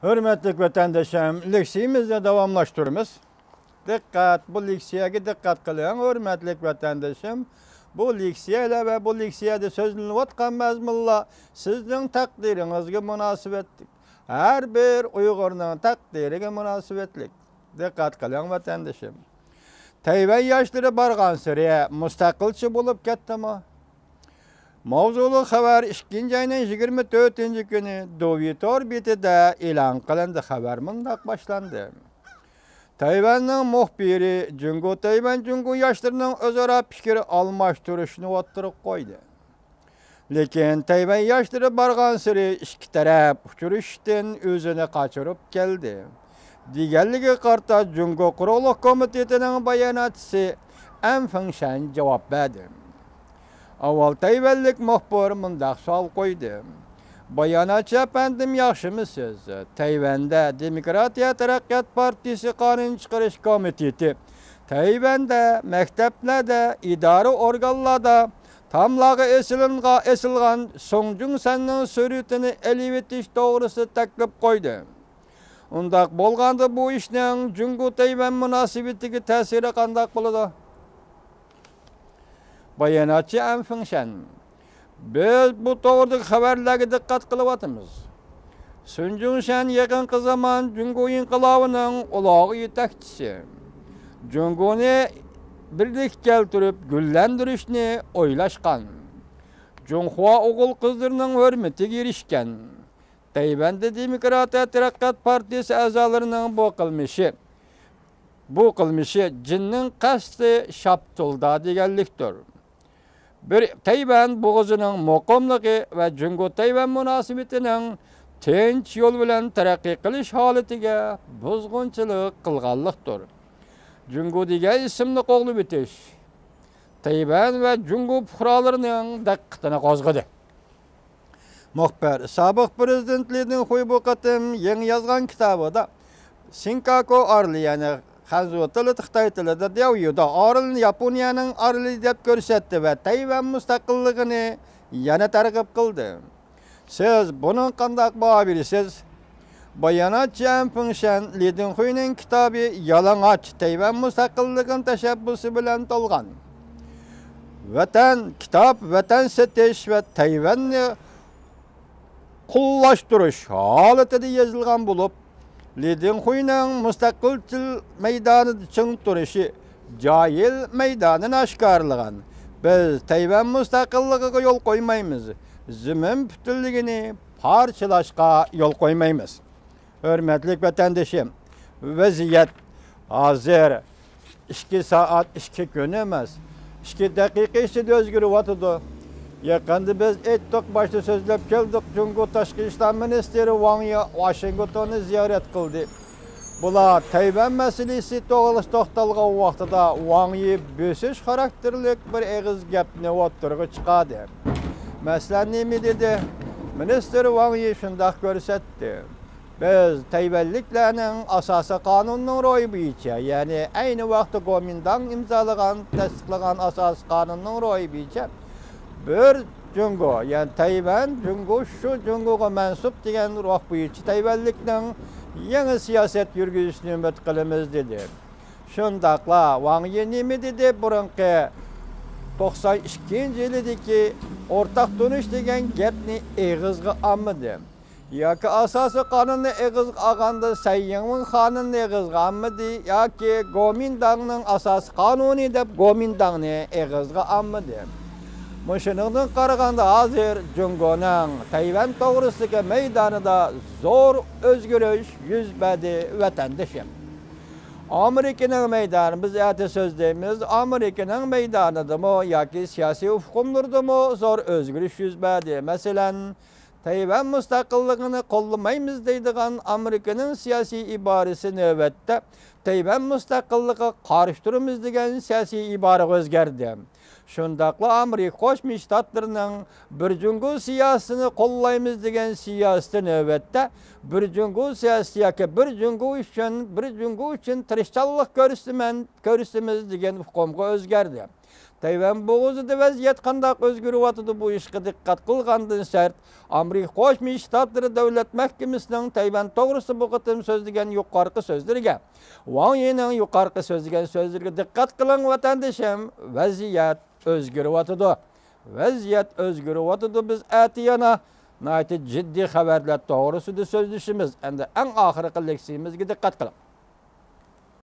Hürmetlik vatandaşım, leksiyimizde davamlaştırımız. Dikkat, bu leksiyaya dikkat kılın, hürmetlik vatandaşım. Bu leksiyayla ve bu leksiyada sözlünü vatkan mezmulla sizin takdirinizge münasibetlik. Her bir Uygur'un takdirine münasibetlik. Dikkat kılın vatandaşım. Tayvan yaşları bargan sıraya müstakilçi bulup gitti mi? Mavzulu haber 2. ayının 24. günü Dovitor bitide ilan kılındı haber mındak başlandı. Tayvan'ın muhbiri Jungo Tayvan Jungo yaşlarının özara fikir almaştırışını oturup koydu. Lekin Tayvan yaşları bargan sırı iki taraf uçuruştan özünü kaçırıp geldi. Diğerliği karta Jungo Kuruluk Komitetinin bayanatçısı Enfengşen cevap verdi. Aval Tayvanlık muhbir mındak sual koydu. Bayanatçı efendim yaxşımısınız? Tayvan'da Demokratiya Taraqqiyat Partisi Qanun Çıkarış Komiteti, Tayvan'da mekteplarda, idari organlarda tamlağı esilgan Songjun San'ın sürütünü elivetiş doğrusu teklip koydu. Undaq bolğanda bu işnin Jungo Tayvan münasibetigi tesiri qandaq boludu? Bayanatçı Enfengşen, biz bu doğruluk haberlerine dikkat kılıvatımız. Songjun San yakın zaman Jungo inqilabının ulağı yetakçisi. Jungo'nu birlik keltirip güllendirişini oylaşkan. Junhua oğul kızlarının hürmeti girişken. Tayvan'da Demokratiya Taraqqiyat Partisi azalarının bu kılmışı cinnin kastı şaptılda degenliktir. Bir Tayvan boğazının muqimligi ve Jungo Tayvan münasibetinin tinch yol bilen taraqqiy qilish holatiga buzg'unchilik qilganlikdir. Jungo degan ismni qo'g'lib o'tish Tayvan ve Jungo fuqarolarining diqqatini qo'zg'adi. Muxbir sobiq prezidentlikning bu qatim yangi yozgan kitobida Senkaku Arli, yani Hanzu tili, Xitoy tilida deyuda Arli Yaponiyaning Arli deb ko'rsatdi ve Tayvan mustaqilligini yana targ'ib qildi. Siz bunun qandaq baho berasiz? Bayanatçı Enfengşen Li Dinhui'nin kitabı yalang'och Tayvan mustaqilligini tashabbusi bilan to'lgan. Vatan setish ve Tayvanni qullashtirish holatida yozilgan bo'lib, Li Dinhui'nin mustaqilchil meydanida ching turishi Cahil meydanını aşkarlagan. Biz Tayvan mustaqilligiga yol qo'ymaymiz. Zimin bütünlüğünü parçalaşqa yol qo'ymaymiz. Hürmetlik vatandaşım, vaziyat hazır 2 saat 2 gün emas, 2 dakika içinde özgürüvatıdı. Yakında biz ettik başta sözlep geldik. Jungo Tashqi ishlar ministeri Wang Yi Washingtonni ziyorat qildi. Bular Tayvan meselesi to'g'talgan vaqtida Wang Yi besish xarakterlik bir eg'iz gapni o'tirg'i chiqadi. Masalan nima dedi? Minister Wang Yi shunday ko'rsatdi. Biz Tayvanliklarning asosiy qonunning ro'yi bo'yicha, ya'ni ayni vaqtda Kuomintang imzolagan, tasdiqlagan asosiy qonunning ro'yi bo'yicha bir Jungo, yani Tayvan, Jungo şu Jungo'ga mensup degan ruh bo'yicha Tayvanlikning yangi siyaset yürgüzüşünü ümit qilamiz dedi. Şundaqla Wang Yi nima dedi? Burunqi 92 yildagi ortaq dönüş degan gapni eg'izga olmadi. Yoki asosiy qonunni eg'izga olganda Sayyingmin xonini eg'izga olmadi yoki Kuomintangning asosiy qonuni deb Kuomintangni eg'izga olmadi. Muşunundan qaraganda hazır Jungo'nun Tayvan to'g'risidagi meydanida zo'r o'zgarish yuz berdi vatandaşım. Amerika'nın meydanı, biz ati so'zlaymiz, Amerika'nın meydanidami yoki siyosiy hukmlardami zo'r o'zgarish yuz berdi. Masalan, Tayvan mustaqilligini qo'llamaymiz deydigan Amerika'nın siyosiy iborasi navbatda Tayvan mustaqilligiga qarshi turamiz degan siyosiy iboraga o'zgardi. Şundaqla Amerika Qo'shma Shtatlarining bir Jungo siyosatini qo'llaymiz degan siyosati navbatda bir Jungo siyosati yoki bir Jungo uchun tirishchanlik ko'rsatamiz degan hukmga o'zgardi. Tayvan boğazıda vaziyet qandaq özgürüwatıdı bu işe dikkat kılgandan şart Amerika Qo'shma Shtatlari Davlat Mahkamasining Tayvan to'g'risida bu qitim so'zlagan yuqorqi so'zlariga Wang Yining yuqorqi so'zlagan so'zlarga dikkat qiling vatandoshim, vaziyat o'zgaryotidi. Vaziyat o'zgaryotidi. Biz atiyana nayt jiddiy xabarlar to'g'risida so'zlashimiz. Endi eng oxirgi leksiyamizga dikkat qiling.